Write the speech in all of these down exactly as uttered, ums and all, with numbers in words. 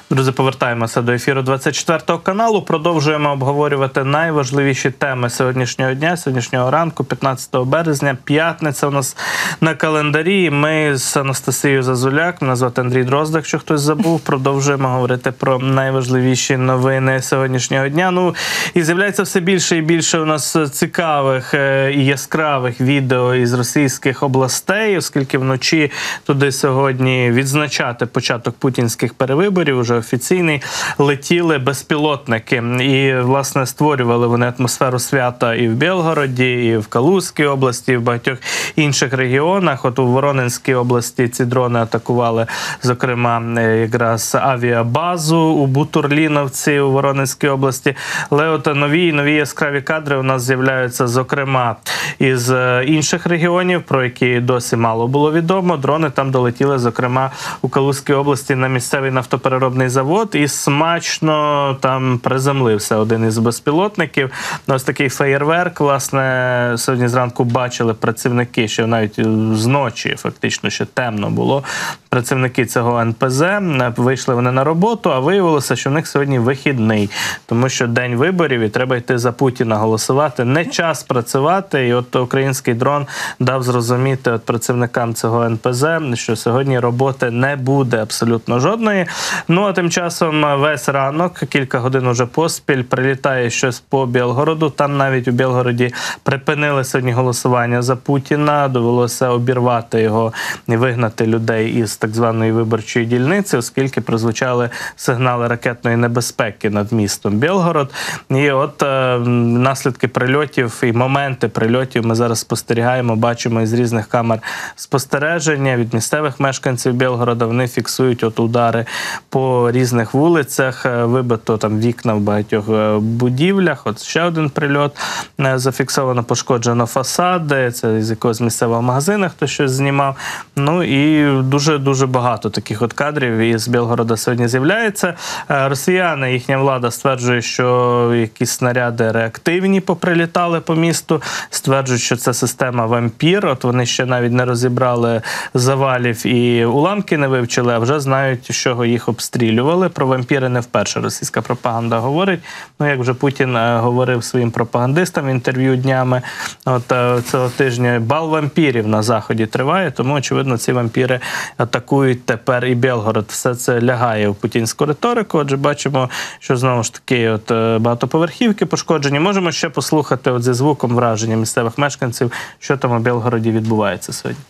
Друзі, повертаємося до ефіру двадцять четвертого каналу. Продовжуємо обговорювати найважливіші теми сьогоднішнього дня, сьогоднішнього ранку, п'ятнадцятого березня. П'ятниця у нас на календарі. Ми з Анастасією Зазуляк, мене звати Андрій Дрозд, якщо хтось забув, продовжуємо говорити про найважливіші новини сьогоднішнього дня. Ну, і з'являється все більше і більше у нас цікавих і яскравих відео із російських областей, оскільки вночі туди сьогодні відзначати початок путінських перевиборів, уже офіційний, летіли безпілотники. І, власне, створювали вони атмосферу свята і в Білгороді, і в Калузькій області, і в багатьох інших регіонах. От у Воронезькій області ці дрони атакували, зокрема, якраз авіабазу у Бутурліновці у Воронезькій області. Але от нові нові яскраві кадри у нас з'являються, зокрема, із інших регіонів, про які досі мало було відомо. Дрони там долетіли, зокрема, у Калузькій області на місцевий нафтопереробний завод, і смачно там приземлився один із безпілотників. Ось такий феєрверк, власне, сьогодні зранку бачили працівники, що навіть зночі, фактично, ще темно було, працівники цього ен пе зе, вийшли вони на роботу, а виявилося, що в них сьогодні вихідний, тому що день виборів і треба йти за Путіна голосувати, не час працювати, і от український дрон дав зрозуміти от працівникам цього ен пе зе, що сьогодні роботи не буде абсолютно жодної. Ну, а тим часом весь ранок, кілька годин уже поспіль, прилітає щось по Білгороду. Там навіть у Білгороді припинили сьогодні голосування за Путіна. Довелося обірвати його і вигнати людей із так званої виборчої дільниці, оскільки прозвучали сигнали ракетної небезпеки над містом Білгород. І от е, наслідки прильотів і моменти прильотів ми зараз спостерігаємо, бачимо із різних камер спостереження від місцевих мешканців Білгорода. Вони фіксують от удари по різних вулицях, вибито там вікна в багатьох будівлях. От ще один прильот, зафіксовано, пошкоджено фасади, це з якогось місцевого магазину хтось щось знімав. Ну і дуже-дуже багато таких от кадрів із Білгорода сьогодні з'являється. Росіяни, їхня влада стверджує, що якісь снаряди реактивні поприлітали по місту, стверджують, що це система «Вампір». От вони ще навіть не розібрали завалів і уламки не вивчили, а вже знають, що їх обстрілювали. Про вампіри не вперше російська пропаганда говорить. Ну, як вже Путін говорив своїм пропагандистам в інтерв'ю днями, от цього тижня бал вампірів на Заході триває, тому, очевидно, ці вампіри атакують тепер і Білгород. Все це лягає в путінську риторику. Отже, бачимо, що знову ж таки от багатоповерхівки пошкоджені. Можемо ще послухати от зі звуком враження місцевих мешканців, що там у Білгороді відбувається сьогодні.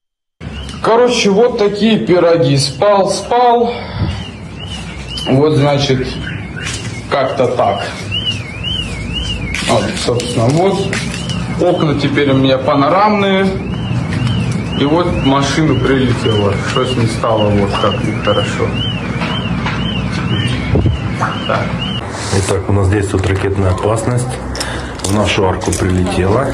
Короче, вот такие пироги. Спал, спал. Вот, значит, как-то так. Вот, собственно, вот. Окна теперь у меня панорамные. И вот машина прилетела. Что с ней стало, вот как нехорошо. Так. Итак, у нас действует ракетная опасность. В нашу арку прилетела.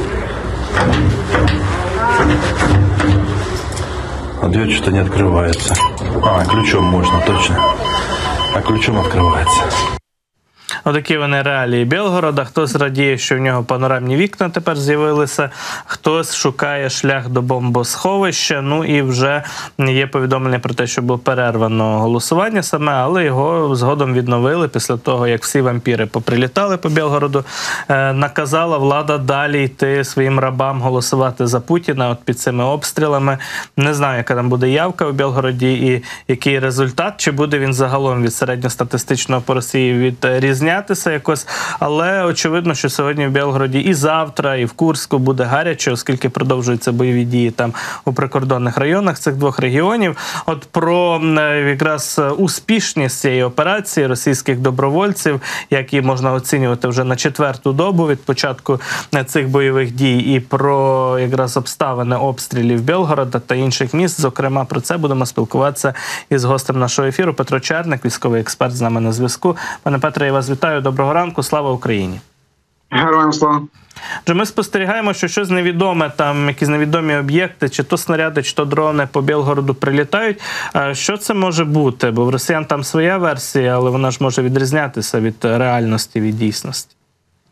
А дверь что-то не открывается. А, ключом можно, точно. А ключом открывается. Отакі вони реалії Білгорода. Хтось радіє, що в нього панорамні вікна тепер з'явилися, хтось шукає шлях до бомбосховища. Ну і вже є повідомлення про те, що було перервано голосування саме, але його згодом відновили після того, як всі вампіри поприлітали по Білгороду. Е, наказала влада далі йти своїм рабам голосувати за Путіна от під цими обстрілами. Не знаю, яка там буде явка у Білгороді і який результат, чи буде він загалом від середньостатистичного по Росії відрізнятися якось, але очевидно, що сьогодні в Білгороді і завтра, і в Курську буде гаряче, оскільки продовжуються бойові дії там у прикордонних районах цих двох регіонів. От про якраз успішність цієї операції російських добровольців, які можна оцінювати вже на четверту добу від початку цих бойових дій, і про якраз обставини обстрілів Білгорода та інших міст, зокрема, про це будемо спілкуватися із гостем нашого ефіру. Петро Черник, військовий експерт, з нами на зв'язку. Пане Петре, я вас вітаю. Доброго ранку. Слава Україні. Героям слава. Ми спостерігаємо, що щось невідоме, там якісь невідомі об'єкти, чи то снаряди, чи то дрони по Білгороду прилітають. Що це може бути? Бо в росіян там своя версія, але вона ж може відрізнятися від реальності, від дійсності.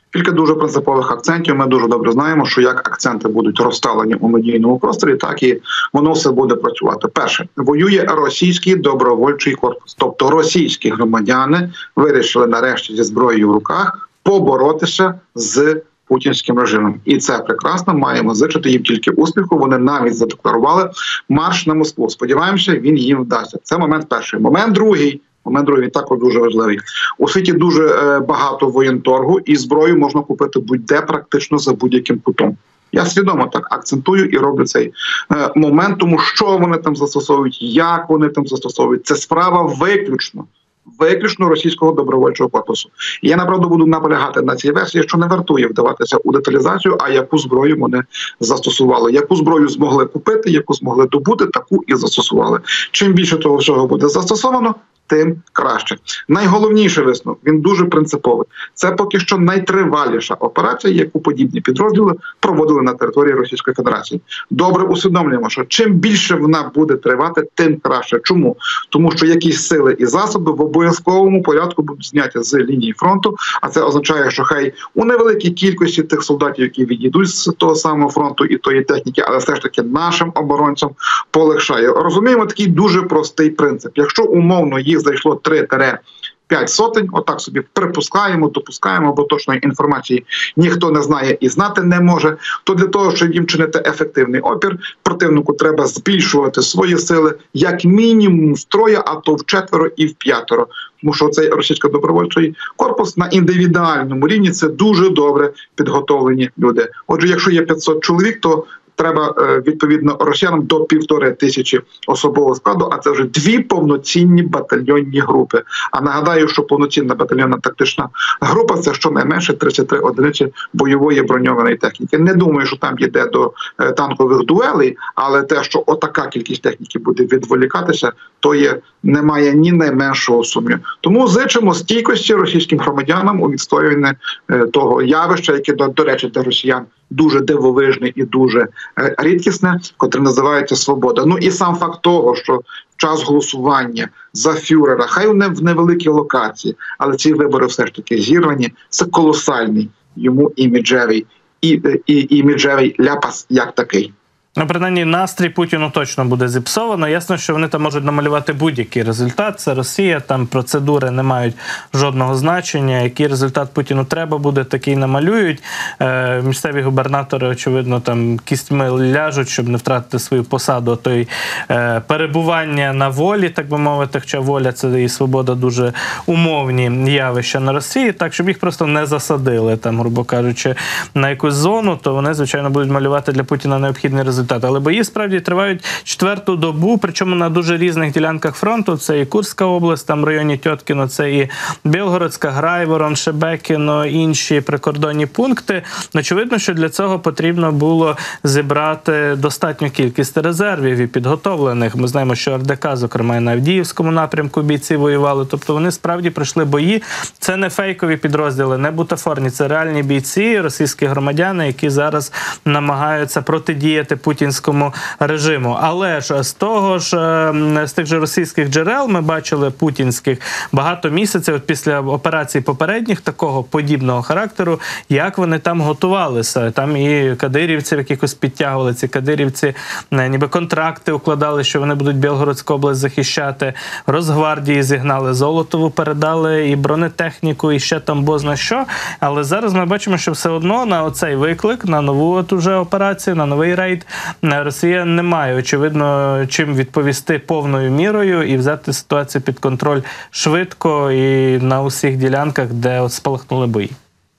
Кілька дуже принципових акцентів. Ми дуже добре знаємо, що як акценти будуть розставлені у медійному просторі, так і воно все буде працювати. Перше, воює російський добровольчий корпус. Тобто російські громадяни вирішили нарешті зі зброєю в руках поборотися з путінським режимом. І це прекрасно, маємо зичити їм тільки успіху. Вони навіть задекларували марш на Москву. Сподіваємося, він їм вдасться. Це момент перший. Момент другий. Момент другий також дуже важливий. У світі дуже е, багато воєнторгу, і зброю можна купити будь-де практично за будь-яким кутом. Я свідомо так акцентую і роблю цей е, момент, тому що вони там застосовують, як вони там застосовують. Це справа виключно. Виключно російського добровольчого корпусу. І я, направду, буду наполягати на цій версії, що не вартує вдаватися у деталізацію, а яку зброю вони застосували. Яку зброю змогли купити, яку змогли добути, таку і застосували. Чим більше того всього буде застосовано, тим краще. Найголовніший висновок, він дуже принциповий. Це поки що найтриваліша операція, яку подібні підрозділи проводили на території Російської Федерації. Добре усвідомлюємо, що чим більше вона буде тривати, тим краще. Чому? Тому що якісь сили і засоби в обов'язковому порядку будуть зняті з лінії фронту, а це означає, що хай у невеликій кількості тих солдатів, які відійдуть з того самого фронту і тої техніки, але все ж таки нашим оборонцям полегшає. Розуміємо такий дуже простий принцип. Якщо умовно їх зайшло три-п'ять сотень, отак собі припускаємо, допускаємо, бо точної інформації ніхто не знає і знати не може, то для того, щоб їм чинити ефективний опір, противнику треба збільшувати свої сили як мінімум втроє, а то вчетверо і вп'ятеро. Тому що цей російський добровольчий корпус на індивідуальному рівні – це дуже добре підготовлені люди. Отже, якщо є п'ятсот чоловік, то треба, відповідно, росіянам до півтори тисячі особового складу, а це вже дві повноцінні батальйонні групи. А нагадаю, що повноцінна батальйонна тактична група – це щонайменше тридцять три одиниці бойової броньованої техніки. Не думаю, що там йде до танкових дуелей, але те, що отака кількість техніки буде відволікатися, то є, немає ні найменшого сумніву. Тому зичимо стійкості російським громадянам у відстоюванні того явища, яке, до, до речі, для росіян дуже дивовижне і дуже е, рідкісне, котре називається свобода. Ну і сам факт того, що в час голосування за фюрера, хай не в невеликій локації, але ці вибори все ж таки зірвані, це колосальний йому іміджевий, і, і, іміджевий ляпас як такий. Ну, принаймні, настрій Путіну точно буде зіпсовано. Ясно, що вони там можуть намалювати будь-який результат. Це Росія, там процедури не мають жодного значення. Який результат Путіну треба буде, такий намалюють. Е, місцеві губернатори, очевидно, там кістьми ляжуть, щоб не втратити свою посаду. То й е, перебування на волі, так би мовити, хоча воля – це і свобода дуже умовні явища на Росії, так, щоб їх просто не засадили, там, грубо кажучи, на якусь зону, то вони, звичайно, будуть малювати для Путіна необхідний результат. Але бої справді тривають четверту добу, причому на дуже різних ділянках фронту. Це і Курська область, там в районі Тьоткіно, це і Білгородська, Грайворон, Шебекіно, інші прикордонні пункти. Очевидно, що для цього потрібно було зібрати достатню кількість резервів і підготовлених. Ми знаємо, що ар де ка, зокрема, і на Авдіївському напрямку бійці воювали. Тобто вони справді пройшли бої. Це не фейкові підрозділи, не бутафорні, це реальні бійці, російські громадяни, які зараз намагаються протидіяти путінському режиму. Але ж з того ж, з тих же російських джерел ми бачили путінських багато місяців от після операцій попередніх такого подібного характеру, як вони там готувалися. Там і кадирівців якихось підтягували, ці кадирівці ніби контракти укладали, що вони будуть Білгородську область захищати, Росгвардії зігнали, Золотову передали і бронетехніку, і ще там бозна що. Але зараз ми бачимо, що все одно на оцей виклик, на нову от уже операцію, на новий рейд, Росія не має, очевидно, чим відповісти повною мірою і взяти ситуацію під контроль швидко і на усіх ділянках, де от спалахнули бої.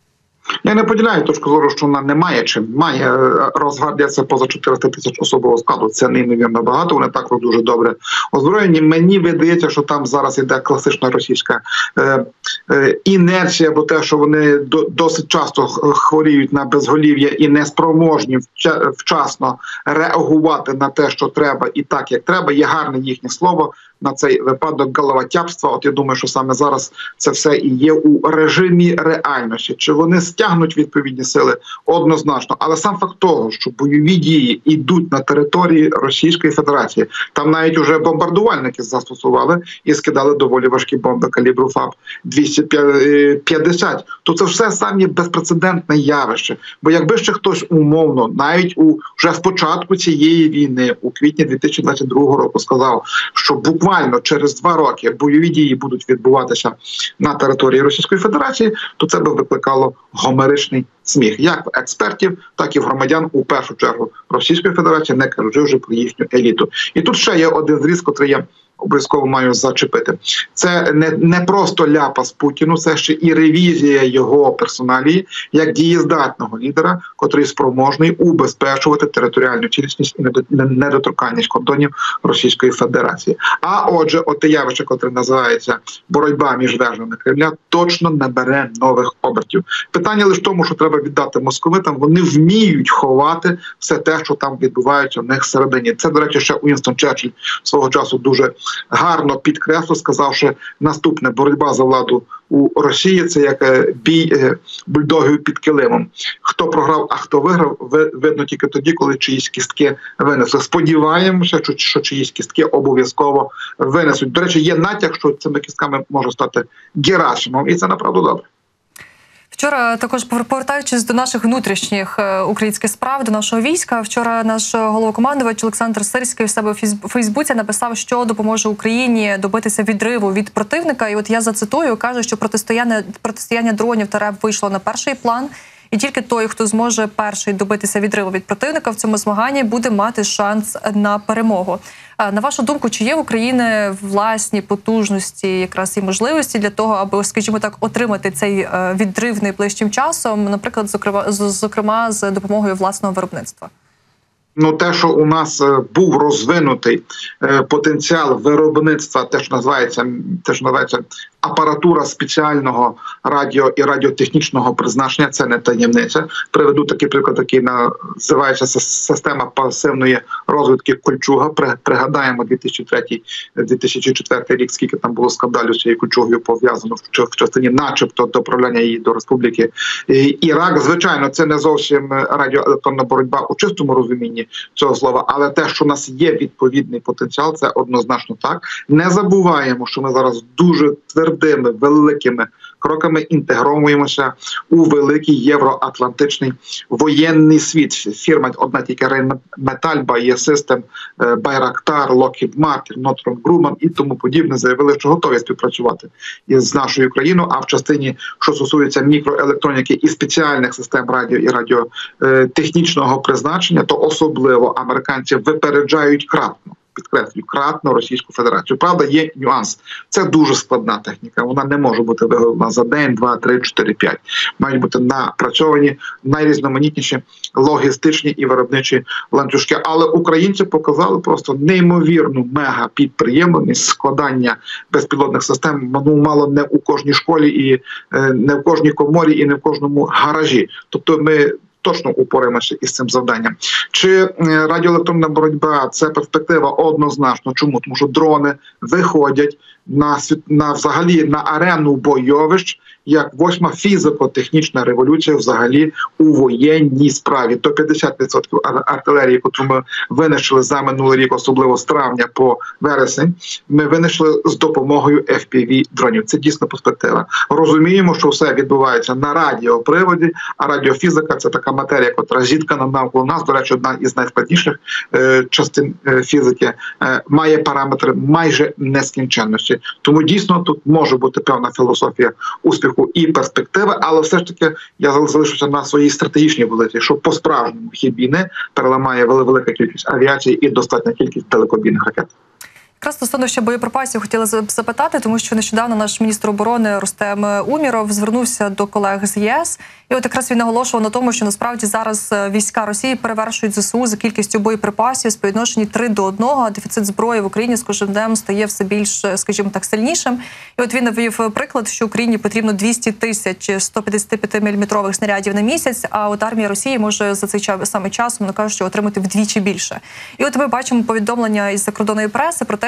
Я не поділяю точку зору, що вона не має чим. Має. Росгвардія – це поза чотириста тисяч особового складу. Це неймовірно багато, вони також дуже добре озброєні. Мені видається, що там зараз іде класична російська е, е, інерція, бо те, що вони до, досить часто хворіють на безголів'я і неспроможні вчасно реагувати на те, що треба і так, як треба. Є гарне їхнє слово на цей випадок головотяпства. От я думаю, що саме зараз це все і є у режимі реальності. Чи вони стягнуть відповідні сили? Однозначно. Але сам факт того, що бойові дії йдуть на території Російської Федерації, там навіть уже бомбардувальники застосували і скидали доволі важкі бомби калібру ФАБ двісті п'ятдесят, то це все самі безпрецедентне явище. Бо якби ще хтось умовно, навіть у вже спочатку цієї війни, у квітні дві тисячі двадцять другого року, сказав, що буквально через два роки бойові дії будуть відбуватися на території Російської Федерації, то це би викликало гомеричний сміх як в експертів, так і в громадян, у першу чергу Російської Федерації, не кажучи вже про їхню еліту. І тут ще є один зріз, котрий я обов'язково маю зачепити. Це не, не просто ляпас Путіну, це ще і ревізія його персоналії як дієздатного лідера, котрий спроможний убезпечувати територіальну цілісність і недоторканність кордонів Російської Федерації. А отже, оте явище, котре називається боротьба між вежами Кремля, точно набере нових обертів. Питання лише в тому, що треба віддати московитам, вони вміють ховати все те, що там відбувається в них всередині. Це, до речі, ще Уінстон Черчилль свого часу дуже гарно підкреслив, сказавши, наступне: боротьба за владу у Росії – це як бій бульдогів під килимом. Хто програв, а хто виграв, видно тільки тоді, коли чиїсь кістки винесли. Сподіваємося, що, що чиїсь кістки обов'язково винесуть. До речі, є натяк, що цими кістками може стати Герасимов, і це направду добре. Вчора, також повертаючись до наших внутрішніх українських справ, до нашого війська, вчора наш головнокомандувач Олександр Сирський в себе у Фейсбуці написав, що допоможе Україні добитися відриву від противника. І от я зацитую, каже, що протистояння, протистояння дронів та РЕБ вийшло на перший план. І тільки той, хто зможе перший добитися відриву від противника в цьому змаганні, буде мати шанс на перемогу. На вашу думку, чи є в України власні потужності якраз і можливості для того, аби, скажімо так, отримати цей відрив найближчим часом, наприклад, зокрема, зокрема з допомогою власного виробництва? Ну, те, що у нас був розвинутий потенціал виробництва, те, що називається, те, що називається апаратура спеціального радіо і радіотехнічного призначення, це не таємниця. Приведу такий приклад, який називається система пасивної розвідки Кольчуга. Пригадаємо дві тисячі третій - дві тисячі четвертий рік, скільки там було скандалів з цією Кольчугою пов'язано в частині начебто доправляння її до Республіки Ірак. Звичайно, це не зовсім радіоелектронна боротьба у чистому розумінні цього слова, але те, що у нас є відповідний потенціал, це однозначно так. Не забуваємо, що ми зараз дуже твердими, великими кроками інтегруємося у великий євроатлантичний воєнний світ. Фірма одна тільки Rheinmetall, Bae Systems, Bayraktar, Lockheed Martin, Northrop Grumman і тому подібне заявили, що готові співпрацювати із нашою країною, а в частині, що стосується мікроелектроніки і спеціальних систем радіо і радіотехнічного призначення, то особливо американці випереджають кратно. Підкреслюю, кратно Російську Федерацію. Правда, є нюанс. Це дуже складна техніка. Вона не може бути виготовлена за день, два, три, чотири, п'ять. Мають бути напрацьовані найрізноманітніші логістичні і виробничі ланцюжки. Але українці показали просто неймовірну мега-підприємленість складання безпілотних систем. Ну, мало не у кожній школі, і не в кожній коморі, і не в кожному гаражі. Тобто ми точно упораємося із цим завданням. Чи радіоелектронна боротьба – це перспектива? Однозначно. Чому? Тому що дрони виходять на, на взагалі на арену бойовищ, як восьма фізико-технічна революція взагалі у воєнній справі. То п'ятдесят відсотків артилерії, яку ми винищили за минулий рік, особливо з травня по вересень, ми винищили з допомогою еф пі ві-дронів. Це дійсно перспектива. Розуміємо, що все відбувається на радіоприводі, а радіофізика – це така матерія, яка зіткана навколо нас. До речі, одна із найскладніших е, частин е, фізики, е, має параметри майже нескінченності. Тому дійсно тут може бути певна філософія успіху і перспективи, але все ж таки я залишуся на своїй стратегічній позиції, що по-справжньому хід війни переламає велика кількість авіації і достатня кількість далекобійних ракет. Якраз стосовно ще боєприпасів хотіла запитати, тому що нещодавно наш міністр оборони Рустем Умєров звернувся до колег з ЄС. І от якраз він наголошував на тому, що насправді зараз війська Росії перевершують зе се у за кількістю боєприпасів з співвідношенні три до одного, а дефіцит зброї в Україні з кожним днем стає все більш, скажімо так, сильнішим. І от він навів приклад, що Україні потрібно двісті тисяч сто п'ятдесят п'ять міліметрових снарядів на місяць, а от армія Росії може за цей саме час, вони кажуть, що отримати вдвічі більше. І от ми бачимо повідомлення із закордонної преси про те,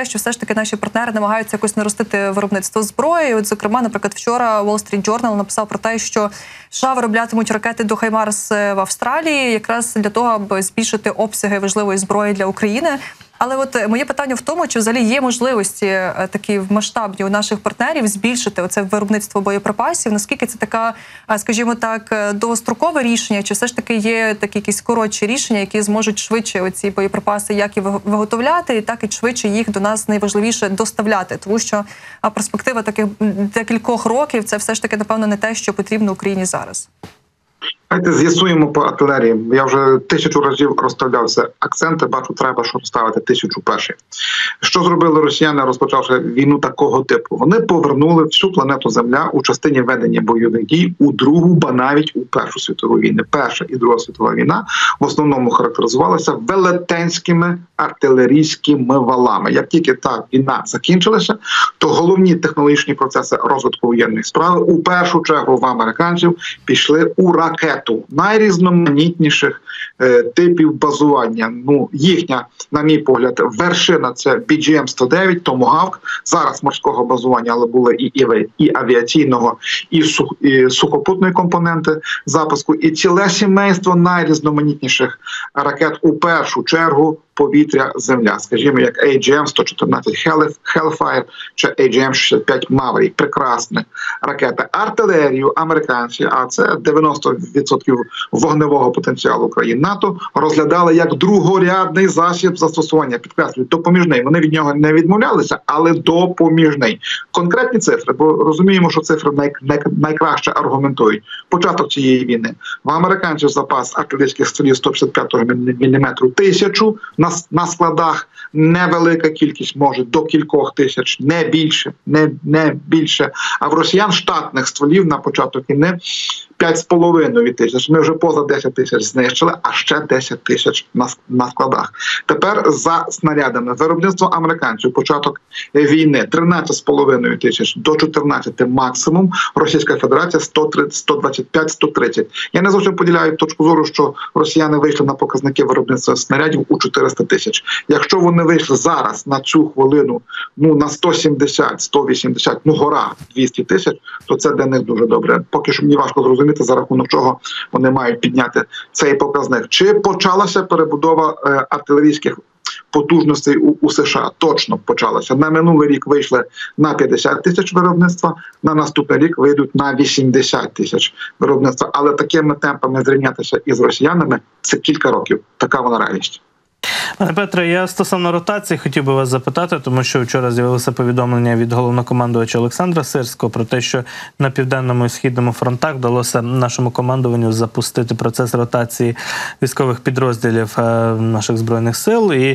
те, що все ж таки наші партнери намагаються якось наростити виробництво зброї. От, зокрема, наприклад, вчора Wall Street Journal написав про те, що США вироблятимуть ракети до Хаймарс в Австралії якраз для того, аби збільшити обсяги важливої зброї для України. Але от моє питання в тому, чи взагалі є можливості такі масштабні у наших партнерів збільшити оце виробництво боєприпасів? Наскільки це така, скажімо так, довгострокове рішення, чи все ж таки є такі якісь коротші рішення, які зможуть швидше оці боєприпаси як і виготовляти, так і швидше їх до нас найважливіше доставляти? Тому що перспектива таких декількох років – це все ж таки, напевно, не те, що потрібно Україні зараз. Давайте з'ясуємо по артилерії. Я вже тисячу разів розставляв це акценти, бачу, треба, що розставити тисячу перший. Що зробили росіяни, розпочавши війну такого типу? Вони повернули всю планету Земля у частині ведення бойових дій у Другу, ба навіть у Першу світову війну. Перша і Друга світова війна в основному характеризувалася велетенськими артилерійськими валами. Як тільки та війна закінчилася, то головні технологічні процеси розвитку воєнної справи у першу чергу в американців пішли у ракети. Найрізноманітніших е, типів базування. Ну, їхня, на мій погляд, вершина – це бі джі ем сто дев'ять, Томагавк, зараз морського базування, але були і, і, і авіаційного, і, сух, і сухопутної компоненти запуску, і ціле сімейство найрізноманітніших ракет у першу чергу повітря, земля. Скажімо, як ей джі ем сто чотирнадцять Hellfire чи ей джі ем шістдесят п'ять Maverick. Прекрасні ракети. Артилерію американці, а це дев'яносто відсотків вогневого потенціалу країн НАТО, розглядали як другорядний засіб застосування. Підкреслюю, допоміжний. Вони від нього не відмовлялися, але допоміжний. Конкретні цифри, бо розуміємо, що цифри най, най, найкраще аргументують. Початок цієї війни. В американців запас артилерійських стволів сто п'ятдесят п'ятого міліметру тисячу, на, на складах невелика кількість, може до кількох тисяч, не більше, не, не більше. А в росіян штатних стволів на початок війни п'ять з половиною тисяч. Ми вже поза десять тисяч знищили, а ще десять тисяч на, на складах. Тепер за снарядами. Виробництво американців, початок війни тринадцять з половиною тисяч до чотирнадцяти максимум. Російська Федерація сто двадцять п'ять - сто тридцять. Я не зовсім поділяю точку зору, що росіяни вийшли на показники виробництва снарядів у чотириста тисяч. Якщо вони вийшли зараз на цю хвилину ну на сто сімдесят - сто вісімдесят, ну гора двісті тисяч, то це для них дуже добре. Поки що мені важко зрозуміти, за рахунок чого вони мають підняти цей показник. Чи почалася перебудова е, артилерійських потужностей у, у США? Точно почалася. На минулий рік вийшли на п'ятдесят тисяч виробництва, на наступний рік вийдуть на вісімдесят тисяч виробництва. Але такими темпами зрівнятися із росіянами – це кілька років. Така вона реальність. Пане Петре, я стосовно ротації хотів би вас запитати, тому що вчора з'явилося повідомлення від головнокомандувача Олександра Сирського про те, що на Південному і Східному фронтах вдалося нашому командуванню запустити процес ротації військових підрозділів наших Збройних сил. І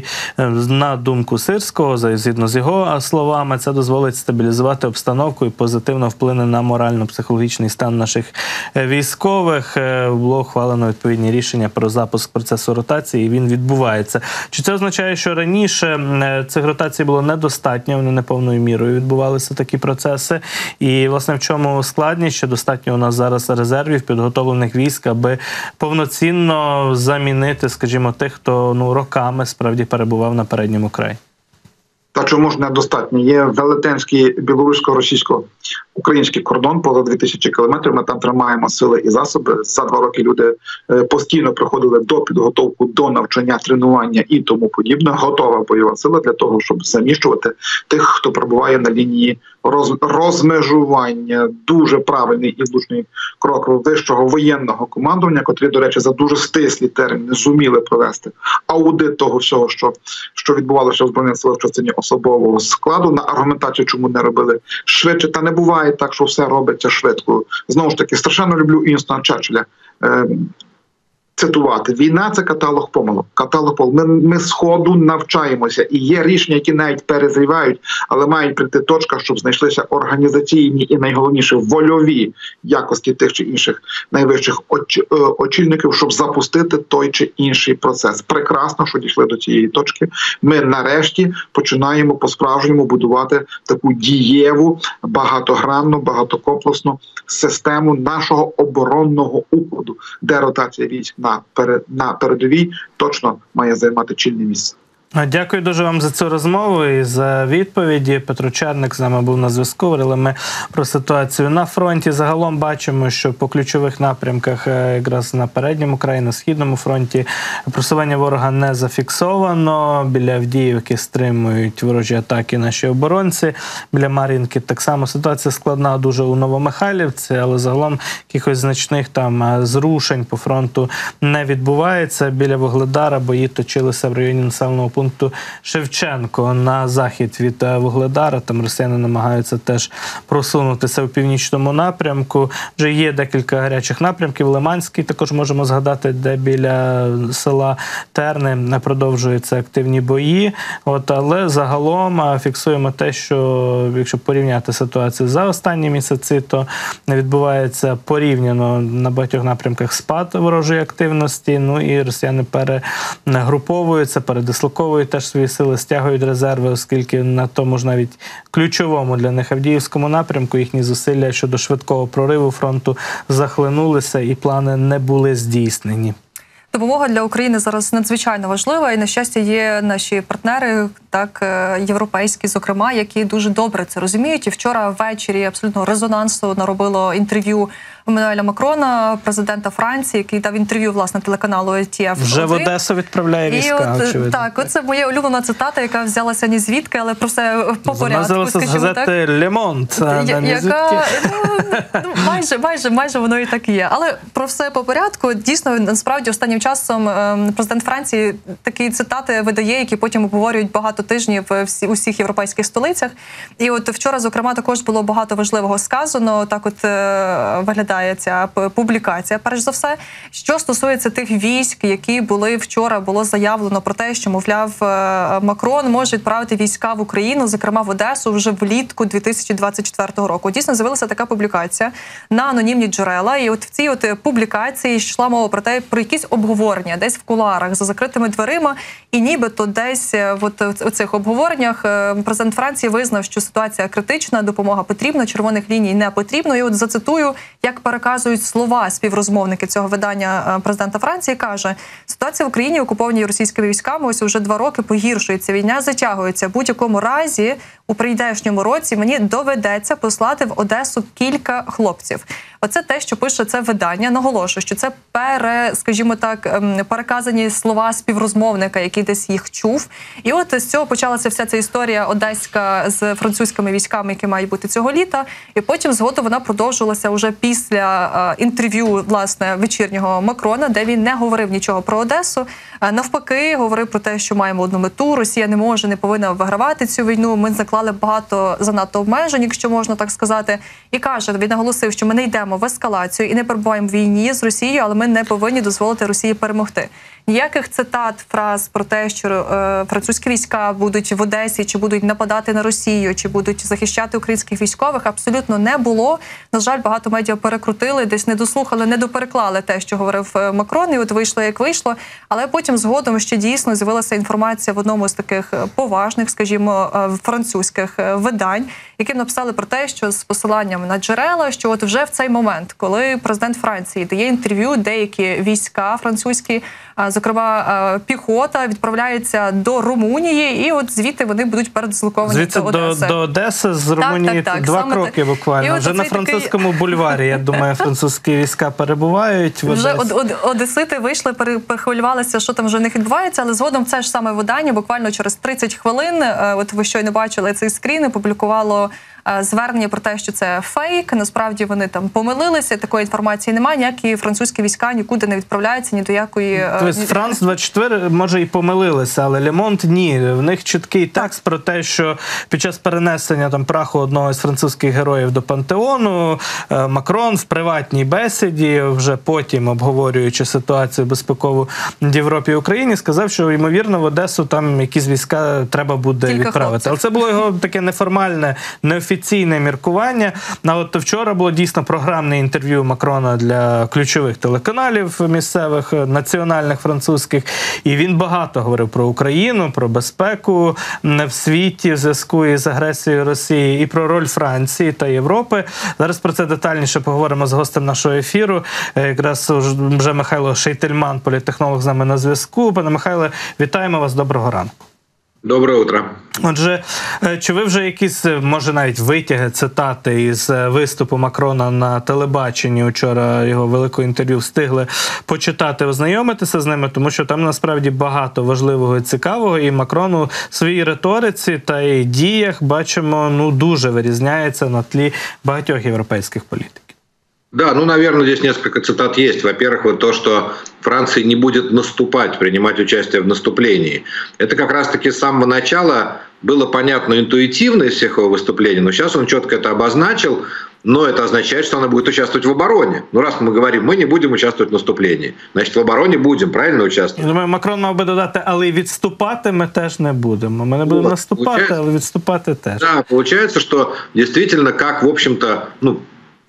на думку Сирського, згідно з його словами, це дозволить стабілізувати обстановку і позитивно вплине на морально-психологічний стан наших військових. Було ухвалено відповідні рішення про запуск процесу ротації, і він відбувається. Чи це означає, що раніше цих ротацій було недостатньо, вони неповною мірою відбувалися такі процеси? І, власне, в чому складність, що достатньо у нас зараз резервів, підготовлених військ, аби повноцінно замінити, скажімо, тих, хто ну, роками справді перебував на передньому краї? Та чому ж недостатньо? Є велетенський білорусько-російсько-український кордон поза дві тисячі кілометрів. Ми там тримаємо сили і засоби. За два роки люди постійно проходили до підготовку, до навчання, тренування і тому подібне. Готова бойова сила для того, щоб заміщувати тих, хто перебуває на лінії роз... розмежування. Дуже правильний і влучний крок вищого воєнного командування, котрі, до речі, за дуже стислі терміни зуміли провести аудит того всього, що, що відбувалося в Збройних силах в частині особового складу. На аргументацію, чому не робили швидше. Та не буває так, що все робиться швидко. Знову ж таки, страшенно люблю Вінстона Черчилля е, цитувати. Війна – це каталог помилок. Каталог помилок. Ми, ми з ходу навчаємося. І є рішення, які навіть перезрівають, але мають прийти точка, щоб знайшлися організаційні і, найголовніше, вольові якості тих чи інших найвищих оч, очільників, щоб запустити той чи інший процес. Прекрасно, що дійшли до цієї точки. Ми нарешті починаємо по-справжньому будувати таку дієву, багатогранну, багатокомплексну систему нашого оборонного укладу, де ротація військ на, перед, на передовій точно має займати чільне місце. Дякую дуже вам за цю розмову і за відповіді. Петро Черник з нами був на зв'язку. Говорили ми про ситуацію на фронті. Загалом бачимо, що по ключових напрямках, якраз на передньому краї, на східному фронті, просування ворога не зафіксовано. Біля Авдіївки стримують ворожі атаки наші оборонці. Біля Мар'їнки так само ситуація складна дуже у Новомихайлівці, але загалом якихось значних там зрушень по фронту не відбувається. Біля Вугледара бої точилися в районі населеного пункту Шевченко на захід від Вугледара. Там росіяни намагаються теж просунутися у північному напрямку. Вже є декілька гарячих напрямків. Лиманський також можемо згадати, де біля села Терни продовжуються активні бої. От, але загалом фіксуємо те, що якщо порівняти ситуацію за останні місяці, то відбувається порівняно на багатьох напрямках спад ворожої активності. Ну і росіяни перегруповуються, передислоковують теж свої сили, стягують резерви, оскільки на тому ж навіть ключовому для них Авдіївському напрямку їхні зусилля щодо швидкого прориву фронту захлинулися і плани не були здійснені. Допомога для України зараз надзвичайно важлива, і, на щастя, є наші партнери, так, європейські, зокрема, які дуже добре це розуміють. І вчора ввечері абсолютно резонансу наробило інтерв'ю Еммануеля Макрона, президента Франції, який дав інтерв'ю, власне, телеканалу Ел Ті Еф. Вже в Одесу відправляє війська, от, очевидно. Так, оце моя улюблена цитата, яка взялася ні звідки, але про все по порядку, скажімо так. З газети «Ле Монт», а не ні звідки. Яка, ну, майже, майже, майже воно і так і є. Але про все по порядку. Дійсно, насправді, останнім часом президент Франції такі цитати видає, які потім обговорюють багато тижнів у всіх європейських столицях. І от вчора, зокрема, також було багато важливого сказано. Так от виглядає ця публікація, перш за все. Що стосується тих військ, які були вчора, було заявлено про те, що, мовляв, Макрон може відправити війська в Україну, зокрема в Одесу, вже влітку дві тисячі двадцять четвертого року. Дійсно, з'явилася така публікація на анонімні джерела. І от в цій от публікації йшла мова про те, про якісь обговорення десь в кулуарах за закритими дверима. І нібито десь от у цих обговореннях президент Франції визнав, що ситуація критична, допомога потрібна, червоних ліній не потрібно. І от зацитую, як переказують слова співрозмовники цього видання президента Франції, каже: ситуація в Україні, окупованій російськими військами, ось уже два роки погіршується, війна затягується. В будь-якому разі, у прийдешньому році мені доведеться послати в Одесу кілька хлопців. Оце те, що пише це видання. Наголошую, що це пере, скажімо так, переказані слова співрозмовника, який десь їх чув. І от з цього почалася вся ця історія одеська з французькими військами, які мають бути цього літа. І потім згодом вона продовжувалася уже після інтерв'ю, власне, вечірнього Макрона, де він не говорив нічого про Одесу. Навпаки, говорив про те, що маємо одну мету, Росія не може, не повинна вигравати цю війну, ми заклали багато занадто обмежень, якщо можна так сказати. І каже, він наголосив, що ми не йдемо в ескалацію і не перебуваємо в війні з Росією, але ми не повинні дозволити Росії перемогти. Ніяких цитат, фраз про те, що е, французькі війська будуть в Одесі, чи будуть нападати на Росію, чи будуть захищати українських військових, абсолютно не було. На жаль, багато медіа перекрутили, десь не дослухали, не допереклали те, що говорив Макрон, і от вийшло, як вийшло. Але потім згодом ще дійсно з'явилася інформація в одному з таких поважних, скажімо, французьких видань, яким написали про те, що з посиланням на джерела, що от вже в цей момент, коли президент Франції дає інтерв'ю, деякі війська французькі, зокрема піхота, відправляється до Румунії, і от звідти вони будуть передислоковані звідси до Одеси. До, до Одеси з Румунії так, так, так. Два Саме кроки так. буквально. Вже на французькому такий... бульварі, я думаю, французькі війська перебувають. В вже од, од, одесити вийшли, перехвилювалися, що там вже в них відбувається, але згодом це ж саме видання, буквально через тридцять хвилин, от ви щойно бачили цей скрін, опублікувало звернення про те, що це фейк, насправді вони там помилилися, такої інформації немає, ніякі французькі війська нікуди не відправляються, ні до якої... Тобто Франс двадцять чотири, може, і помилилися, але Ле Монт ні. В них чіткий текст про те, що під час перенесення там праху одного з французьких героїв до пантеону, Макрон в приватній бесіді, вже потім обговорюючи ситуацію безпекову в Європі і Україні, сказав, що, ймовірно, в Одесу там якісь війська треба буде Кілька відправити. Хлопців. Але це було його таке неформальне, неофіційне офіційне міркування. А от вчора було дійсно програмне інтерв'ю Макрона для ключових телеканалів місцевих, національних, французьких. І він багато говорив про Україну, про безпеку в світі в зв'язку із агресією Росії, і про роль Франції та Європи. Зараз про це детальніше поговоримо з гостем нашого ефіру. Якраз вже Михайло Шейтельман, політтехнолог, з нами на зв'язку. Пане Михайле, вітаємо вас, доброго ранку. Доброе утро. Отже, чи ви вже якісь, може навіть витяги, цитати із виступу Макрона на телебаченні учора, його великого інтерв'ю, встигли почитати, ознайомитися з ними, тому що там насправді багато важливого і цікавого, і Макрон у своїй риториці та й діях, бачимо, ну дуже вирізняється на тлі багатьох європейських політиків. Да, ну, наверное, здесь несколько цитат есть. Во-первых, вот то, что Франция не будет наступать, принимать участие в наступлении. Это как раз-таки с самого начала было понятно интуитивно из всех его выступлений, но сейчас он четко это обозначил, но это означает, что она будет участвовать в обороне. Ну, раз мы говорим, мы не будем участвовать в наступлении, значит, в обороне будем, правильно участвовать? Я думаю, Макрон мав би додати, але й відступати ми теж не будемо. Ми не будемо Вот, наступати, але відступати теж. Да, получается, что действительно, как, в общем-то, ну,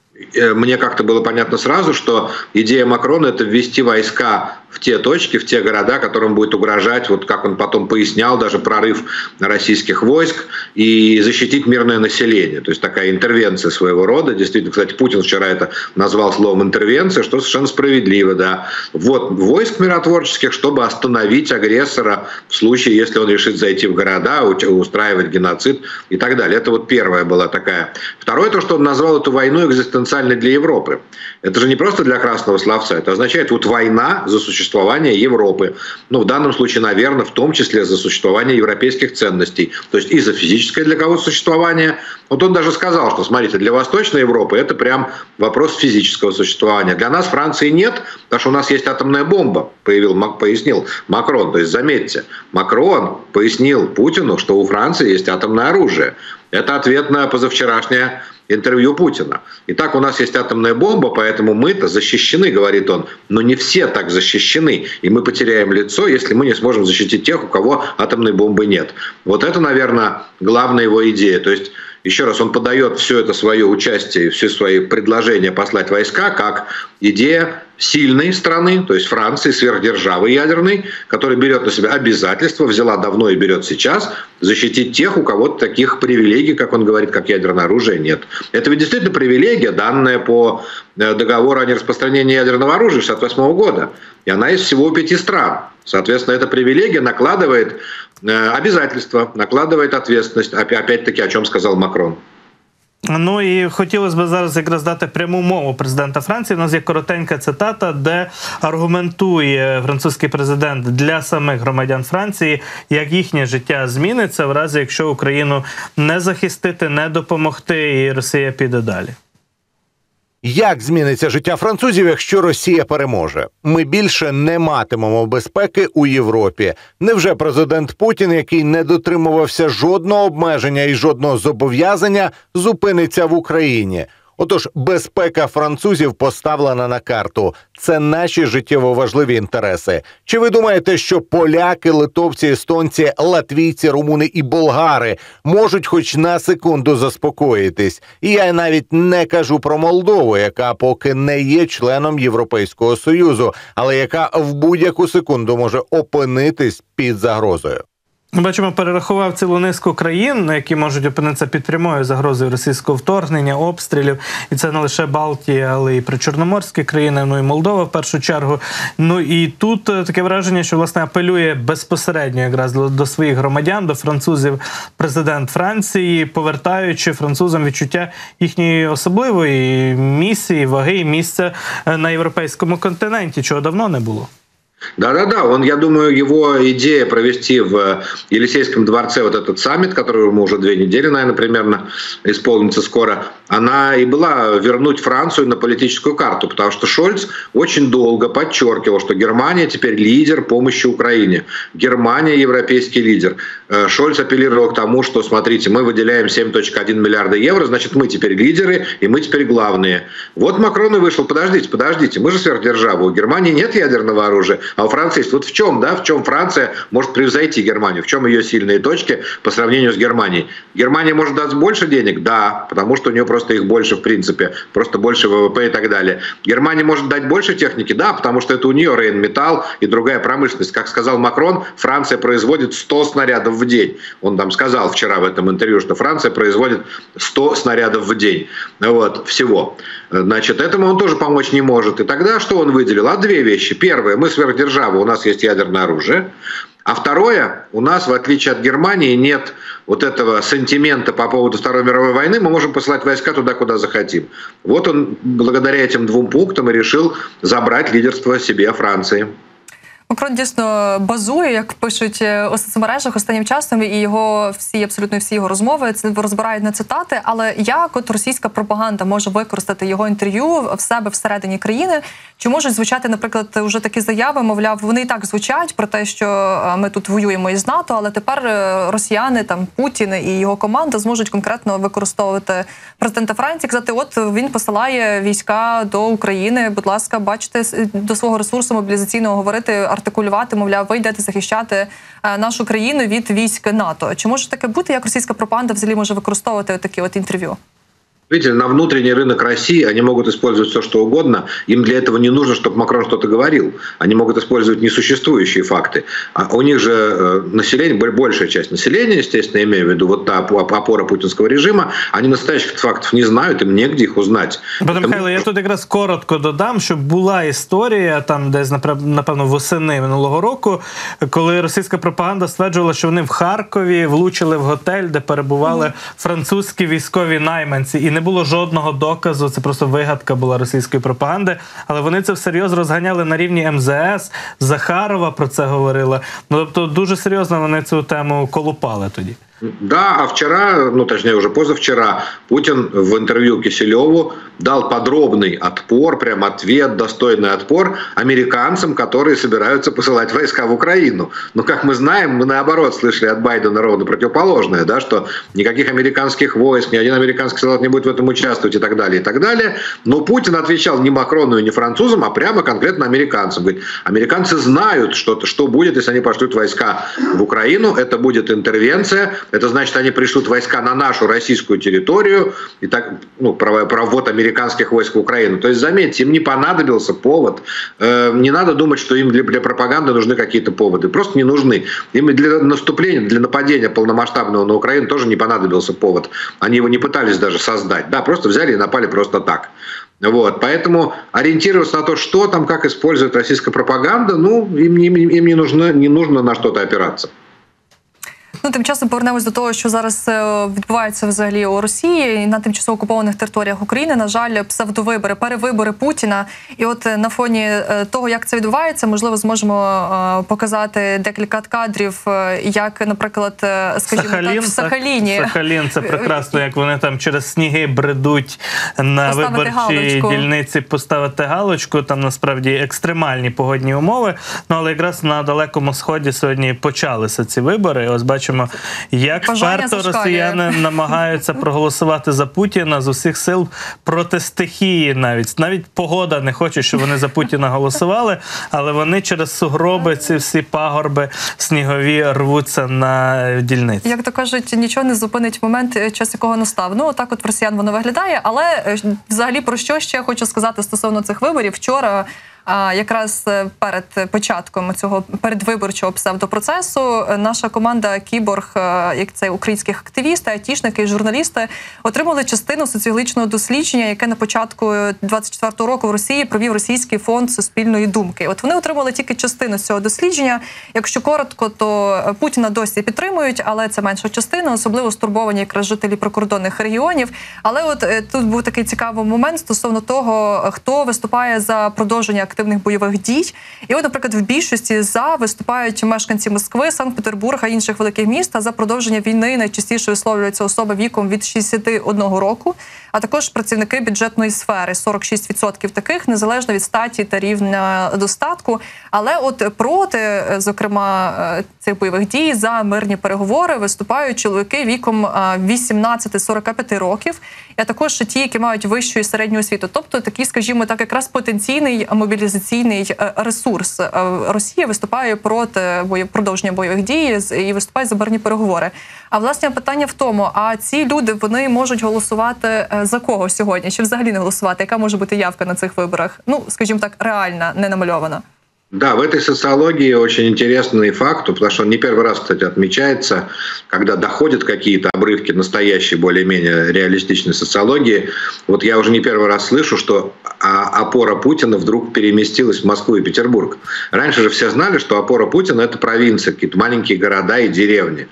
мне как-то было понятно сразу, что идея Макрона – это ввести войска в те точки, в те города, которым будет угрожать, вот как он потом пояснял, даже прорыв российских войск и защитить мирное население. То есть такая интервенция своего рода. Действительно, кстати, Путин вчера это назвал словом интервенция, что совершенно справедливо, да. Вот войск миротворческих, чтобы остановить агрессора в случае, если он решит зайти в города, устраивать геноцид и так далее. Это вот первая была такая. Второе, то, что он назвал эту войну экзистенциальной для Европы. Это же не просто для красного словца, это означает вот война за существование Европы. Ну, в данном случае, наверное, в том числе за существование европейских ценностей. То есть и за физическое для кого-то существование. Вот он даже сказал, что, смотрите, для Восточной Европы это прям вопрос физического существования. Для нас Франции нет, потому что у нас есть атомная бомба, появил, пояснил Макрон. То есть, заметьте, Макрон пояснил Путину, что у Франции есть атомное оружие. Это ответ на позавчерашнее интервью Путина. Итак, у нас есть атомная бомба, поэтому мы-то защищены, говорит он. Но не все так защищены. И мы потеряем лицо, если мы не сможем защитить тех, у кого атомной бомбы нет. Вот это, наверное, главная его идея. То есть, еще раз, он подает все это свое участие, все свои предложения послать войска как идея сильной страны, то есть Франции, сверхдержавы ядерной, которая берет на себя обязательства, взяла давно и берет сейчас, защитить тех, у кого таких привилегий, как он говорит, как ядерное оружие, нет. Это ведь действительно привилегия, данная по договору о нераспространении ядерного оружия шестьдесят восьмого года. И она из всего пяти стран. Соответственно, эта привилегия накладывает обязательства, накладывает ответственность. Опять-таки, о чем сказал Макрон. Ну і хотілося б зараз якраз дати пряму мову президента Франції. У нас є коротенька цитата, де аргументує французький президент для самих громадян Франції, як їхнє життя зміниться в разі, якщо Україну не захистити, не допомогти і Росія піде далі. Як зміниться життя французів, якщо Росія переможе? Ми більше не матимемо безпеки у Європі. Невже президент Путін, який не дотримувався жодного обмеження і жодного зобов'язання, зупиниться в Україні? Отож, безпека французів поставлена на карту. Це наші життєво важливі інтереси. Чи ви думаєте, що поляки, литовці, естонці, латвійці, румуни і болгари можуть хоч на секунду заспокоїтись? І я навіть не кажу про Молдову, яка поки не є членом Європейського Союзу, але яка в будь-яку секунду може опинитись під загрозою. Бачимо, перерахував цілу низку країн, які можуть опинитися під прямою загрозою російського вторгнення, обстрілів. І це не лише Балтія, але й причорноморські країни, ну і Молдова в першу чергу. Ну і тут таке враження, що, власне, апелює безпосередньо якраз до своїх громадян, до французів президент Франції, повертаючи французам відчуття їхньої особливої місії, ваги і місця на європейському континенті, чого давно не було. Да-да-да, он, я думаю, его идея провести в Елисейском дворце вот этот саммит, который мы уже две недели, наверное, примерно исполнится скоро, она и была вернуть Францию на политическую карту, потому что Шольц очень долго подчеркивал, что Германия теперь лидер помощи Украине. Германия европейский лидер. Шольц апеллировал к тому, что, смотрите, мы выделяем семь целых один миллиарда евро, значит, мы теперь лидеры, и мы теперь главные. Вот Макрон и вышел, подождите, подождите, мы же сверхдержава, у Германии нет ядерного оружия, а у Франции есть. Вот в чем, да, в чем Франция может превзойти Германию, в чем ее сильные точки по сравнению с Германией. Германия может дать больше денег? Да, потому что у нее просто их больше в принципе, просто больше ВВП и так далее. Германия может дать больше техники? Да, потому что это у нее Рейнметалл и другая промышленность. Как сказал Макрон, Франция производит сто снарядов в день. Он там сказал вчера в этом интервью, что Франция производит сто снарядов в день. Вот, всего. Значит, этому он тоже помочь не может. И тогда что он выделил? А две вещи. Первое, мы сверхдержава, у нас есть ядерное оружие. А второе, у нас, в отличие от Германии, нет вот этого сантимента по поводу Второй мировой войны, мы можем посылать войска туда, куда захотим. Вот он благодаря этим двум пунктам и решил забрать лидерство себе Франции. Макрон дійсно базує, як пишуть у соцмережах останнім часом, і його всі, абсолютно всі його розмови це розбирають на цитати. Але як от російська пропаганда може використати його інтерв'ю в себе всередині країни? Чи можуть звучати, наприклад, вже такі заяви, мовляв, вони і так звучать про те, що ми тут воюємо із НАТО, але тепер росіяни, там Путін і його команда зможуть конкретно використовувати президента Франції, казати, от він посилає війська до України, будь ласка, бачите, до свого ресурсу мобілізаційного говорити, артикулювати, мовляв, ви йдете захищати нашу країну від військ НАТО. Чи може таке бути, як російська пропаганда взагалі може використовувати такі от інтерв'ю? Видите, на внутренний рынок России они могут использовать все, что угодно. Им для этого не нужно, чтобы Макрон что-то говорил. Они могут использовать несуществующие факты. А у них же население, большая часть населения, естественно, я имею в виду, вот та опора путинского режима, они настоящих фактов не знают, им негде их узнать. Пане Михайло, я тут якраз коротко додам, що була історія, там десь, напевно, восени минулого року, коли російська пропаганда стверджувала, що вони в Харкові влучили в готель, де перебували французькі військові найманці. І не було жодного доказу, це просто вигадка була російської пропаганди, але вони це всерйоз розганяли на рівні ем зе ес, Захарова про це говорила. Ну, тобто дуже серйозно вони цю тему колупали тоді. Да, а вчера, ну точнее уже позавчера, Путин в интервью Киселеву дал подробный отпор, прям ответ, достойный отпор американцам, которые собираются посылать войска в Украину. Но, как мы знаем, мы наоборот слышали от Байдена ровно противоположное, да, что никаких американских войск, ни один американский солдат не будет в этом участвовать и так далее, и так далее. Но Путин отвечал не Макрону и не французам, а прямо конкретно американцам. Говорит, американцы знают, что, что будет, если они пошлют войска в Украину, это будет интервенция. Это значит, они пришлют войска на нашу российскую территорию, и так, ну, про, про ввод американских войск в Украину. То есть, заметьте, им не понадобился повод. Э, не надо думать, что им для, для пропаганды нужны какие-то поводы. Просто не нужны. Им для наступления, для нападения полномасштабного на Украину тоже не понадобился повод. Они его не пытались даже создать. Да, просто взяли и напали просто так. Вот, поэтому ориентироваться на то, что там, как использует российская пропаганда, ну, им, им, им не, нужно, не нужно на что-то опираться. Ну, тим часом повернемось до того, що зараз відбувається взагалі у Росії і на тимчасово окупованих територіях України. На жаль, псевдовибори, перевибори Путіна. І от на фоні того, як це відбувається, можливо, зможемо показати декілька кадрів, як, наприклад, скажімо Сахалін, так, в Сахаліні. Сахалін, це прекрасно, як вони там через сніги бредуть на поставити виборчій галочку. дільниці поставити галочку. Там насправді екстремальні погодні умови. Ну, але якраз на Далекому Сході сьогодні почалися ці вибори. І ось бачимо, як вперто росіяни намагаються проголосувати за Путіна з усіх сил проти стихії навіть. Навіть погода не хоче, щоб вони за Путіна голосували, але вони через сугроби, ці всі пагорби снігові рвуться на дільниці. Як то кажуть, нічого не зупинить момент, час якого настав. Ну, отак от в росіян воно виглядає, але взагалі про що ще хочу сказати стосовно цих виборів. Вчора А якраз перед початком цього передвиборчого псевдопроцесу наша команда «Кіборг», як це українських активісти, айтішники і журналісти, отримали частину соціологічного дослідження, яке на початку двадцять четвертого року в Росії провів Російський фонд суспільної думки. От вони отримали тільки частину цього дослідження. Якщо коротко, то Путіна досі підтримують, але це менша частина, особливо стурбовані якраз жителі прикордонних регіонів. Але от тут був такий цікавий момент стосовно того, хто виступає за продовження активних бойових дій. І от, наприклад, в більшості за виступають мешканці Москви, Санкт-Петербурга, інших великих міст, а за продовження війни найчастіше висловлюються особи віком від шістдесяти одного року, а також працівники бюджетної сфери, сорок шість відсотків таких, незалежно від статі та рівня достатку. Але от проти, зокрема, цих бойових дій, за мирні переговори виступають чоловіки віком вісімнадцяти сорока п'яти років, а також ті, які мають вищу і середню освіту. Тобто такий, скажімо так, якраз потенційний мобілізаційний ресурс. Росія виступає проти продовження бойових дій і виступає за мирні переговори. А власне питання в тому, а ці люди, вони можуть голосувати за кого сьогодні? Чи взагалі не голосувати? Яка може бути явка на цих виборах? Ну, скажімо так, реальна, не намальована. Да, в этой социологии очень интересный факт, потому что он не первый раз, кстати, отмечается, когда доходят какие-то обрывки настоящей, более-менее реалистичной социологии. Вот я уже не первый раз слышу, что опора Путина вдруг переместилась в Москву и Петербург. Раньше же все знали, что опора Путина – это провинция, какие-то маленькие города и деревни.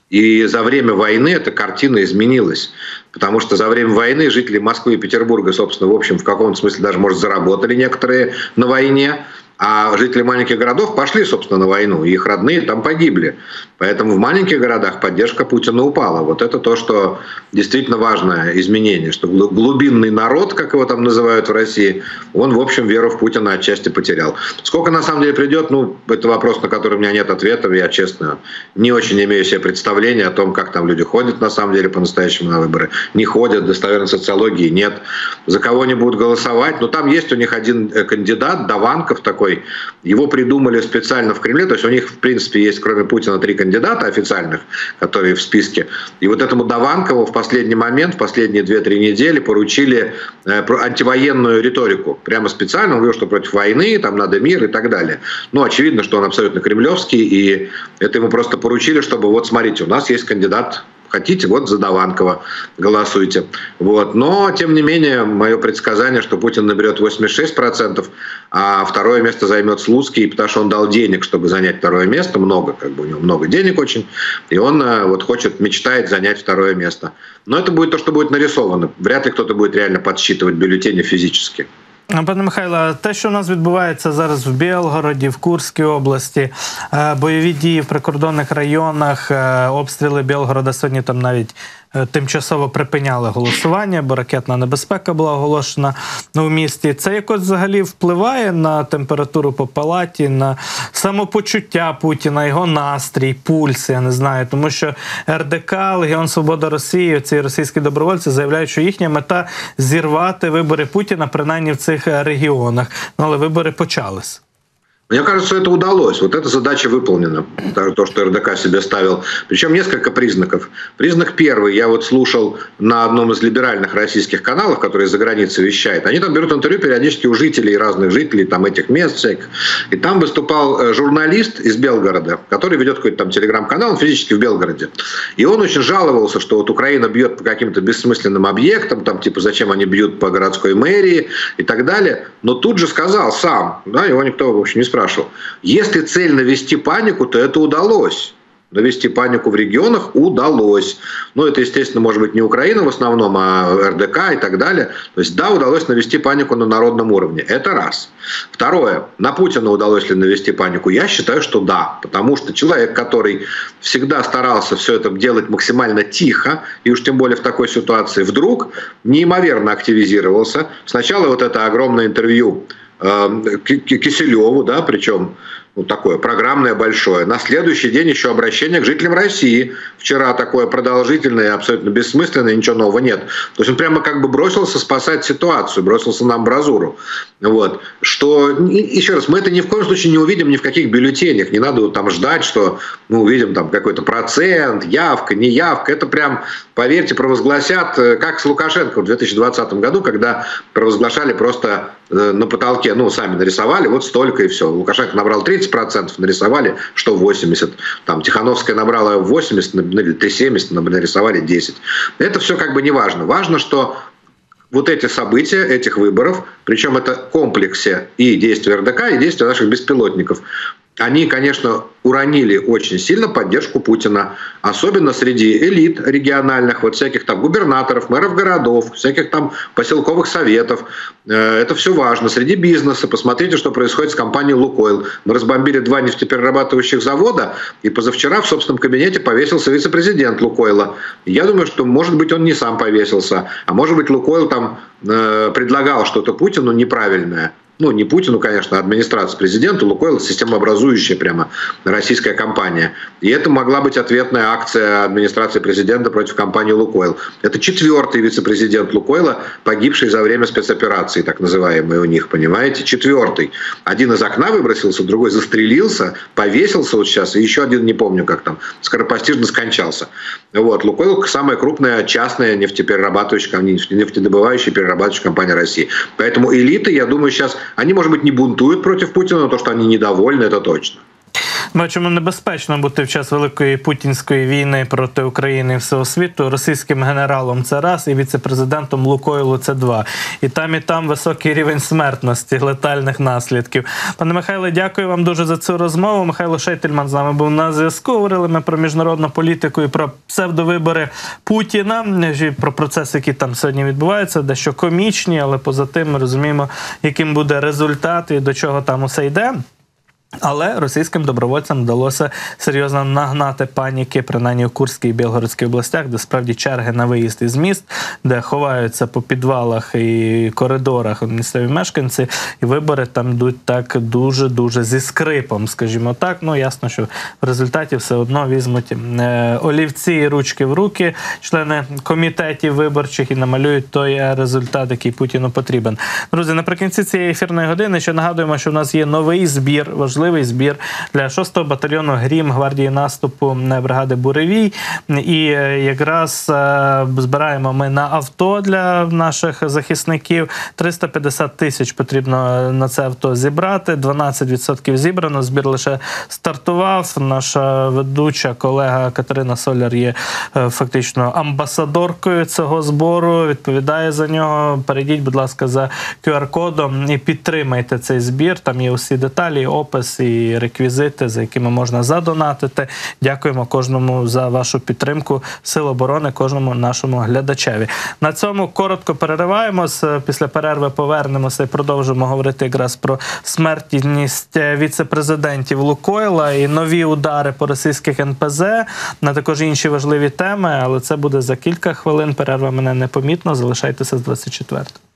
И за время войны эта картина изменилась. Потому что за время войны жители Москвы и Петербурга, собственно, в общем, в каком-то смысле даже, может, заработали некоторые на войне. А жители маленьких городов пошли, собственно, на войну, и их родные там погибли. Поэтому в маленьких городах поддержка Путина упала. Вот это то, что действительно важное изменение, что глубинный народ, как его там называют в России, он, в общем, веру в Путина отчасти потерял. Сколько на самом деле придет, ну, это вопрос, на который у меня нет ответов. Я, честно, не очень имею себе представления о том, как там люди ходят на самом деле по-настоящему на выборы. Не ходят, достоверной социологии нет. За кого они будут голосовать? Но там есть у них один кандидат, Даванков такой. Его придумали специально в Кремле. То есть у них, в принципе, есть, кроме Путина, три кандидата официальных, которые в списке. И вот этому Даванкову в последний момент, в последние две-три недели поручили антивоенную риторику. Прямо специально. Он говорил, что против войны, там надо мир и так далее. Ну, очевидно, что он абсолютно кремлевский. И это ему просто поручили, чтобы вот, смотрите, у нас есть кандидат. Хотите, вот за Даванкова голосуйте. Вот. Но, тем не менее, мое предсказание, что Путин наберет восемьдесят шесть процентов, а второе место займет Слуцкий, потому что он дал денег, чтобы занять второе место, много, как бы у него много денег очень, и он вот хочет, мечтает занять второе место. Но это будет то, что будет нарисовано. Вряд ли кто-то будет реально подсчитывать бюллетени физически. Пане Михайло, те, що у нас відбувається зараз в Білгороді, в Курській області, бойові дії в прикордонних районах, обстріли Білгорода сьогодні там навіть тимчасово припиняли голосування, бо ракетна небезпека була оголошена у місті. Це якось взагалі впливає на температуру по палаті, на самопочуття Путіна, його настрій, пульс, я не знаю. Тому що ер де ка, Легіон Свобода Росії, ці російські добровольці заявляють, що їхня мета – зірвати вибори Путіна, принаймні в цих регіонах. Ну, але вибори почались. Мне кажется, это удалось. Вот эта задача выполнена. То, что эр дэ ка себе ставил. Причем несколько признаков. Признак первый. Я вот слушал на одном из либеральных российских каналов, которые за границей вещают. Они там берут интервью периодически у жителей, разных жителей, там этих мест всяких. И там выступал журналист из Белгорода, который ведет какой-то там телеграм-канал, он физически в Белгороде. И он очень жаловался, что вот Украина бьет по каким-то бессмысленным объектам, там типа зачем они бьют по городской мэрии и так далее. Но тут же сказал сам, да, его никто, в общем, не спрашивал. Если цель навести панику, то это удалось. Навести панику в регионах удалось. Ну, это, естественно, может быть не Украина в основном, а эр дэ ка и так далее. То есть, да, удалось навести панику на народном уровне. Это раз. Второе. На Путина удалось ли навести панику? Я считаю, что да. Потому что человек, который всегда старался все это делать максимально тихо, и уж тем более в такой ситуации, вдруг неимоверно активизировался. Сначала вот это огромное интервью Киселеву, да, причем ну, такое программное большое. На следующий день еще обращение к жителям России. Вчера такое продолжительное, абсолютно бессмысленное, ничего нового нет. То есть он прямо как бы бросился спасать ситуацию, бросился на амбразуру. Вот. Что, еще раз, мы это ни в коем случае не увидим ни в каких бюллетенях. Не надо там ждать, что мы увидим там какой-то процент, явка, не явка. Это прям, поверьте, провозгласят, как с Лукашенко в две тысячи двадцатом году, когда провозглашали просто на потолке, ну, сами нарисовали, вот столько и все. Лукашенко набрал тридцать процентов, нарисовали, что восемьдесят. Там Тихановская набрала восемьдесят, или семьдесят, нарисовали десять. Это все как бы не важно. Важно, что вот эти события, этих выборов, причем это в комплексе и действия эр дэ ка, и действия наших беспилотников, они, конечно, уронили очень сильно поддержку Путина, особенно среди элит региональных, вот всяких там губернаторов, мэров городов, всяких там поселковых советов. Это все важно. Среди бизнеса. Посмотрите, что происходит с компанией «Лукойл». Мы разбомбили два нефтеперерабатывающих завода, и позавчера в собственном кабинете повесился вице-президент «Лукойла». Я думаю, что, может быть, он не сам повесился, а может быть, «Лукойл» там э, предлагал что-то Путину неправильное. Ну, не Путину, конечно, а администрации президента. «Лукойл» — системообразующая прямо российская компания. И это могла быть ответная акция администрации президента против компании «Лукойл». Это четвертый вице-президент «Лукойла», погибший за время спецоперации, так называемой у них, понимаете? Четвертый. Один из окна выбросился, другой застрелился, повесился вот сейчас, и еще один, не помню как там, скоропостижно скончался. Вот. «Лукойл» — самая крупная частная нефтеперерабатывающая, нефтедобывающая перерабатывающая компания России. Поэтому элиты, я думаю, сейчас Они, может быть, не бунтуют против Путина, но то, что они недовольны, это точно. Бачимо, небезпечно бути в час великої путінської війни проти України і всього світу російським генералом – це раз, і віце-президентом Лукойлу – це два. І там, і там високий рівень смертності, летальних наслідків. Пане Михайле, дякую вам дуже за цю розмову. Михайло Шейтельман з нами був на зв'язку. Говорили ми про міжнародну політику і про псевдовибори Путіна, і про процеси, які там сьогодні відбуваються, дещо комічні, але поза тим ми розуміємо, яким буде результат і до чого там усе йде. Але російським добровольцям вдалося серйозно нагнати паніки, принаймні у Курській і Білгородській областях, де справді черги на виїзд із міст, де ховаються по підвалах і коридорах місцеві мешканці, і вибори там йдуть так дуже-дуже зі скрипом, скажімо так. Ну, ясно, що в результаті все одно візьмуть е, олівці і ручки в руки члени комітетів виборчих і намалюють той результат, який Путіну потрібен. Друзі, наприкінці цієї ефірної години ще нагадуємо, що у нас є новий збір, важливий збір для шостого батальйону «Грім» гвардії наступу бригади «Буревій». І якраз збираємо ми на авто для наших захисників. триста п'ятдесят тисяч потрібно на це авто зібрати. дванадцять відсотків зібрано. Збір лише стартував. Наша ведуча колега Катерина Соляр є фактично амбасадоркою цього збору, відповідає за нього. Перейдіть, будь ласка, за ку ар-кодом і підтримайте цей збір. Там є усі деталі, опис і реквізити, за якими можна задонатити. Дякуємо кожному за вашу підтримку Сил оборони, кожному нашому глядачеві. На цьому коротко перериваємось. Після перерви повернемося і продовжимо говорити якраз про смертність віце-президентів Лукойла і нові удари по російських ен пе зе, на також інші важливі теми, але це буде за кілька хвилин. Перерва мене непомітно. Залишайтеся з двадцять четвертим.